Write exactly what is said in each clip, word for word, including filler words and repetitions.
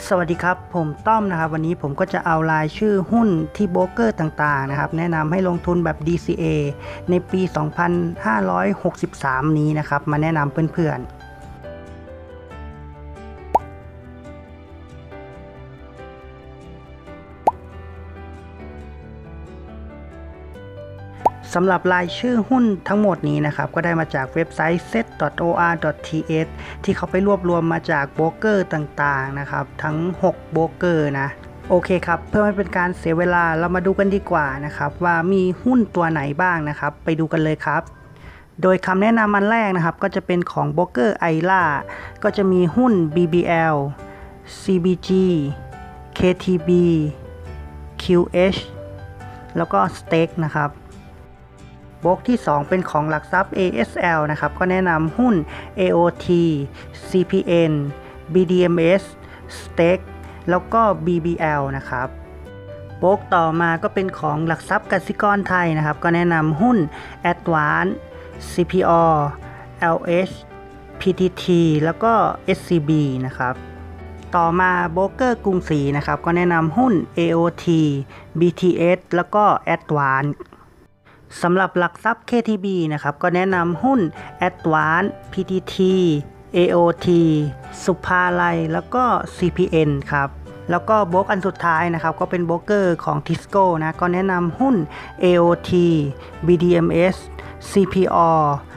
สวัสดีครับผมต้อมนะครับวันนี้ผมก็จะเอารายชื่อหุ้นที่โบรกเกอร์ต่างๆนะครับแนะนำให้ลงทุนแบบ ดี ซี เอ ในปี สองพันห้าร้อยหกสิบสาม นี้นะครับมาแนะนำเพื่อนๆสำหรับรายชื่อหุ้นทั้งหมดนี้นะครับก็ได้มาจากเว็บไซต์ เซ็ต ดอท โอ อาร์ ดอท ที เอช ที่เขาไปรวบรวมมาจากโบรกเกอร์ต่างๆนะครับทั้งหกโบรกเกอร์นะโอเคครับเพื่อไม่เป็นการเสียเวลาเรามาดูกันดีกว่านะครับว่ามีหุ้นตัวไหนบ้างนะครับไปดูกันเลยครับโดยคำแนะนำอันแรกนะครับก็จะเป็นของโบรกเกอร์ไอล่าก็จะมีหุ้น บี บี แอล ซี บี จี เค ที บี คิว เอช แล้วก็ Stake นะครับโบรกที่สองเป็นของหลักทรัพย์ เอ เอส แอล นะครับก็แนะนำหุ้น เอ โอ ที ซี พี เอ็น บี ดี เอ็ม เอส Stake แล้วก็ บี บี แอล นะครับโบรกต่อมาก็เป็นของหลักทรัพย์กสิกรไทยนะครับก็แนะนำหุ้น Advance ซี พี โอ แอล เอช พี ที ที แล้วก็ เอส ซี บี นะครับต่อมาโบรกเกอร์กรุงศรีนะครับก็แนะนำหุ้น เอ โอ ที บี ที เอส แล้วก็ Advanceสำหรับหลักทรัพย์ เค ที บี นะครับก็แนะนำหุ้น Advance พี ที ที เอ โอ ที สุภาลัยแล้วก็ ซี พี เอ็น ครับแล้วก็โบรกอันสุดท้ายนะครับก็เป็นโบรกเกอร์ของ Tisco นะก็แนะนำหุ้น เอ โอ ที บี ดี เอ็ม เอส ซี พี โอ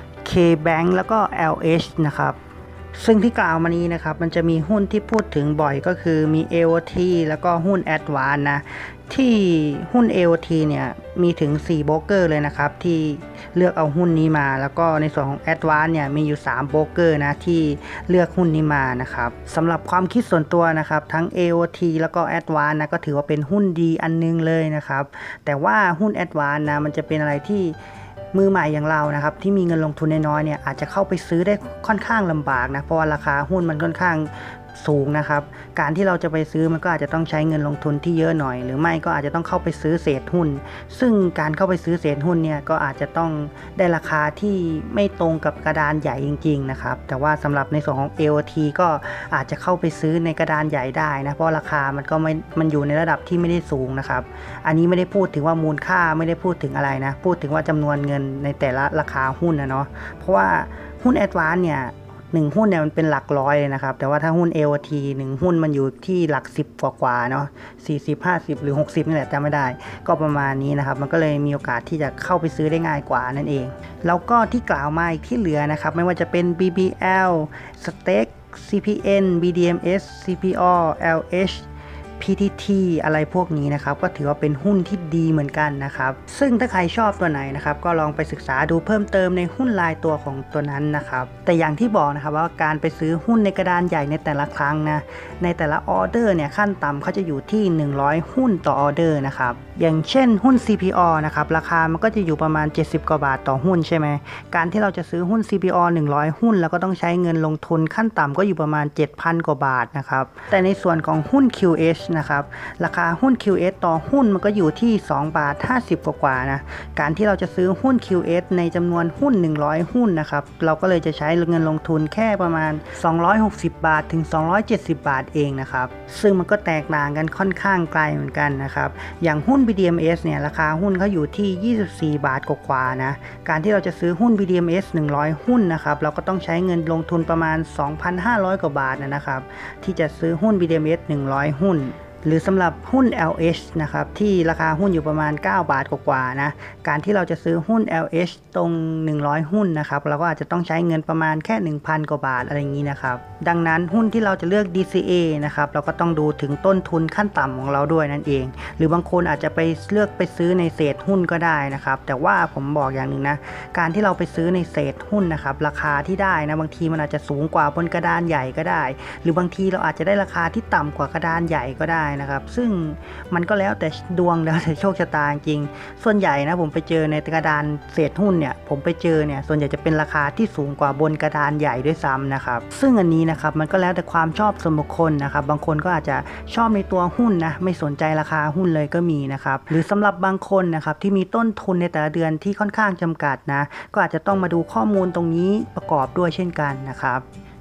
K-Bank แล้วก็ แอล เอช นะครับซึ่งที่กล่าวมานี้นะครับมันจะมีหุ้นที่พูดถึงบ่อยก็คือมี เอ โอ ที แล้วก็หุ้น Advance นะที่หุ้น เอ โอ ที เนี่ยมีถึงสี่โบรกเกอร์เลยนะครับที่เลือกเอาหุ้นนี้มาแล้วก็ในส่วนของ Advance เนี่ยมีอยู่สามโบรกเกอร์นะที่เลือกหุ้นนี้มานะครับสำหรับความคิดส่วนตัวนะครับทั้ง เอ โอ ที แล้วก็ Advance นะก็ถือว่าเป็นหุ้นดีอันนึงเลยนะครับแต่ว่าหุ้น Advance นะมันจะเป็นอะไรที่มือใหม่อย่างเรานะครับที่มีเงินลงทุนน้อยๆเนี่ยอาจจะเข้าไปซื้อได้ค่อนข้างลำบากนะเพราะว่าราคาหุ้นมันค่อนข้างสูงนะครับการที่เราจะไปซื้อมันก็อาจจะต้องใช้เงินลงทุนที่เยอะหน่อยหรือไม่ก็อาจจะต้องเข้าไปซื้อเศษหุ้นซึ่งการเข้าไปซื้อเศษหุ้นเนี่ยก็อาจจะต้องได้ราคาที่ไม่ตรงกับกระดานใหญ่จริงๆนะครับแต่ว่าสำหรับในส่วนของ เอ โอ ที ก็อาจจะเข้าไปซื้อในกระดานใหญ่ได้นะเพราะราคามันก็ไม่มันอยู่ในระดับที่ไม่ได้สูงนะครับอันนี้ไม่ได้พูดถึงว่ามูลค่าไม่ได้พูดถึงอะไรนะพูดถึงว่าจำนวนเงินในแต่ละราคาหุ้นนะเนาะเพราะว่าหุ้น Advance เนี่ยหนึ่งหุ้นเนี่ยมันเป็นหลักร้อยเลยนะครับแต่ว่าถ้าหุ้น เอ โอ ที หนึ่งหุ้นมันอยู่ที่หลักสิบกว่าๆเนาะสี่สิบ ห้าสิบหรือหกสิบนี่แหละจำไม่ได้ก็ประมาณนี้นะครับมันก็เลยมีโอกาสที่จะเข้าไปซื้อได้ง่ายกว่านั่นเองแล้วก็ที่กล่าวมาอีกที่เหลือนะครับไม่ว่าจะเป็น บี บี แอล Stake ซี พี เอ็น บี ดี เอ็ม เอส ซี พี โอ แอล เอชพี ที ที อะไรพวกนี้นะครับก็ถือว่าเป็นหุ้นที่ดีเหมือนกันนะครับซึ่งถ้าใครชอบตัวไหนนะครับก็ลองไปศึกษาดูเพิ่มเติมในหุ้นรายตัวของตัวนั้นนะครับแต่อย่างที่บอกนะครับว่าการไปซื้อหุ้นในกระดานใหญ่ในแต่ละครั้งนะในแต่ละออเดอร์เนี่ยขั้นต่ำเขาจะอยู่ที่หนึ่งร้อยหุ้นต่อออเดอร์นะครับอย่างเช่นหุ้น ซี พี โอ นะครับราคามันก็จะอยู่ประมาณเจ็ดสิบกว่าบาทต่อหุ้นใช่ไหมการที่เราจะซื้อหุ้น ซี พี โอ หนึ่งร้อยหุ้นแล้วก็ต้องใช้เงินลงทุนขั้นต่ำก็อยู่ประมาณ เจ็ดพัน กว่าบาทนะครับแต่ในส่วนของหุ้น คิว เอช นะครับราคาหุ้น คิว เอช ต่อหุ้นมันก็อยู่ที่สองบาทห้าสิบกว่าๆนะการที่เราจะซื้อหุ้น คิว เอช ในจำนวนหุ้นหนึ่งร้อยหุ้นนะครับเราก็เลยจะใช้เงินลงทุนแค่ประมาณสองร้อยหกสิบบาทถึงสองร้อยเจ็ดสิบบาทเองนะครับซึ่งมันก็แตกต่างกันค่อนข้างไกลเหมือนกันนะครับอย่างหุ้น บี ดี เอ็ม เอส เนี่ยราคาหุ้นเขาอยู่ที่ยี่สิบสี่บาทกว่าๆนะการที่เราจะซื้อหุ้น บี ดี เอ็ม เอส หนึ่งร้อยหุ้นนะครับเราก็ต้องใช้เงินลงทุนประมาณ สองพันห้าร้อย กว่าบาทนะครับที่จะซื้อหุ้น บี ดี เอ็ม เอส หนึ่งร้อยหุ้นหรือสำหรับหุ้น แอล เอช นะครับที่ราคาหุ้นอยู่ประมาณเก้าบาทกว่าๆนะการที่เราจะซื้อหุ้น แอล เอช ตรงหนึ่งร้อยหุ้นนะครับเราก็อาจจะต้องใช้เงินประมาณแค่ หนึ่งพัน กว่าบาทอะไรอย่างนี้นะครับดังนั้นหุ้นที่เราจะเลือก ดี ซี เอ นะครับเราก็ต้องดูถึงต้นทุนขั้นต่ำของเราด้วยนั่นเองหรือบางคนอาจจะไปเลือกไปซื้อในเศษหุ้นก็ได้นะครับแต่ว่าผมบอกอย่างหนึ่งนะการที่เราไปซื้อในเศษหุ้นนะครับราคาที่ได้นะบางทีมันอาจจะสูงกว่าบนกระดานใหญ่ก็ได้หรือบางทีเราอาจจะได้ราคาที่ต่ำกว่ากระดานใหญ่ก็ได้นะครับซึ่งมันก็แล้วแต่ดวงแล้วแต่โชคชะตาจริงส่วนใหญ่นะผมไปเจอในกระดานเศษหุ้นเนี่ยผมไปเจอเนี่ยส่วนใหญ่จะเป็นราคาที่สูงกว่าบนกระดานใหญ่ด้วยซ้ำนะครับซึ่งอันนี้นะครับมันก็แล้วแต่ความชอบส่วนบุคคลนะครับบางคนก็อาจจะชอบในตัวหุ้นนะไม่สนใจราคาหุ้นเลยก็มีนะครับหรือสำหรับบางคนนะครับที่มีต้นทุนในแต่ละเดือนที่ค่อนข้างจำกัดนะก็อาจจะต้องมาดูข้อมูลตรงนี้ประกอบด้วยเช่นกันนะครับ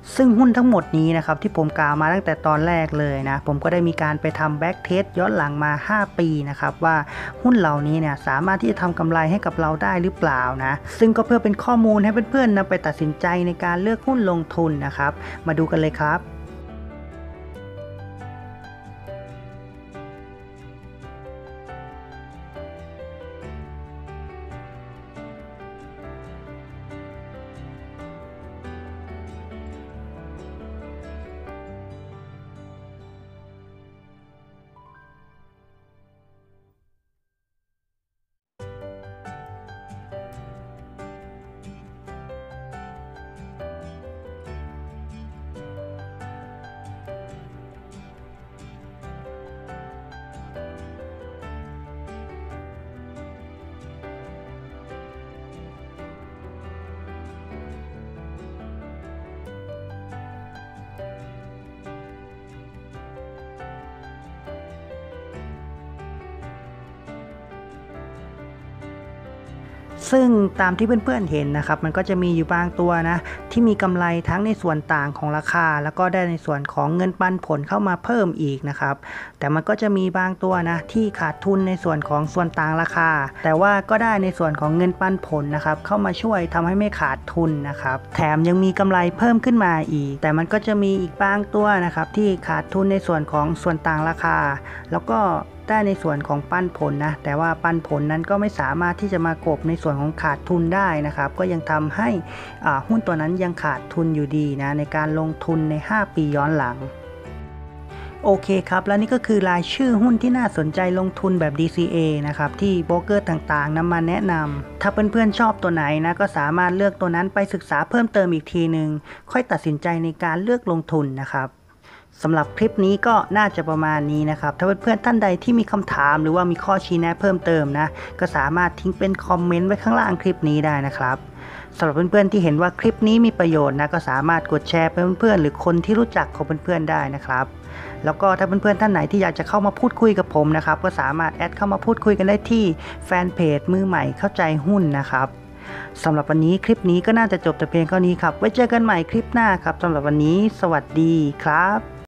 ซึ่งหุ้นทั้งหมดนี้นะครับที่ผมกล่าวมาตั้งแต่ตอนแรกเลยนะผมก็ได้มีการไปทำแบ็กเทสย้อนหลังมาห้าปีนะครับว่าหุ้นเหล่านี้เนี่ยสามารถที่จะทำกำไรให้กับเราได้หรือเปล่านะซึ่งก็เพื่อเป็นข้อมูลให้เพื่อนๆนำไปตัดสินใจในการเลือกหุ้นลงทุนนะครับมาดูกันเลยครับ ซึ่งตามที่เพื่อนๆเห็นนะครับมันก็จะมีอยู่บางตัวนะที่มีกำไรทั้งในส่วนต่างของราคาแล้วก็ได้ในส่วนของเงินปันผลเข้ามาเพิ่มอีกนะครับแต่มันก็จะมีบางตัวนะที่ขาดทุนในส่วนของส่วนต่างราคาแต่ว่าก็ได้ในส่วนของเงินปันผลนะครับเข้ามาช่วยทำให้ไม่ขาดทุนนะครับแถมยังมีกำไรเพิ่มขึ้นมาอีกแต่มันก็จะมีอีกบางตัวนะครับที่ขาดทุนในส่วนของส่วนต่างราคาแล้วก็ได้ในส่วนของปันผลนะแต่ว่าปันผลนั้นก็ไม่สามารถที่จะมากบในส่วนของขาดทุนได้นะครับก็ยังทำให้หุ้นตัวนั้นยังขาดทุนอยู่ดีนะในการลงทุนในห้าปีย้อนหลังโอเคครับและนี่ก็คือรายชื่อหุ้นที่น่าสนใจลงทุนแบบ ดี ซี เอ นะครับที่โบรกเกอร์ต่างๆนำมาแนะนำถ้าเพื่อนๆชอบตัวไหนนะก็สามารถเลือกตัวนั้นไปศึกษาเพิ่มเติมอีกทีหนึ่งค่อยตัดสินใจในการเลือกลงทุนนะครับสำหรับคลิปนี้ก็น่าจะประมาณนี้นะครับถ้าเพื่อนๆท่านใดที่มีคำถามหรือว่ามีข้อชี้แนะเพิ่มเติมนะก็สามารถทิ้งเป็นคอมเมนต์ไว้ข้างล่างคลิปนี้ได้นะครับสำหรับเพื่อนๆที่เห็นว่าคลิปนี้มีประโยชน์นะก็สามารถกดแชร์ไปเพื่อนๆหรือคนที่รู้จักของเพื่อนๆได้นะครับแล้วก็ถ้าเพื่อนๆท่านไหนที่อยากจะเข้ามาพูดคุยกับผมนะครับก็สามารถแอดเข้ามาพูดคุยกันได้ที่แฟนเพจมือใหม่เข้าใจหุ้นนะครับสำหรับวันนี้คลิปนี้ก็น่าจะจบแต่เพียงเท่านี้ครับไว้เจอกันใหม่คลิปหน้าครับสำหรับวันนี้สวัสดีครับ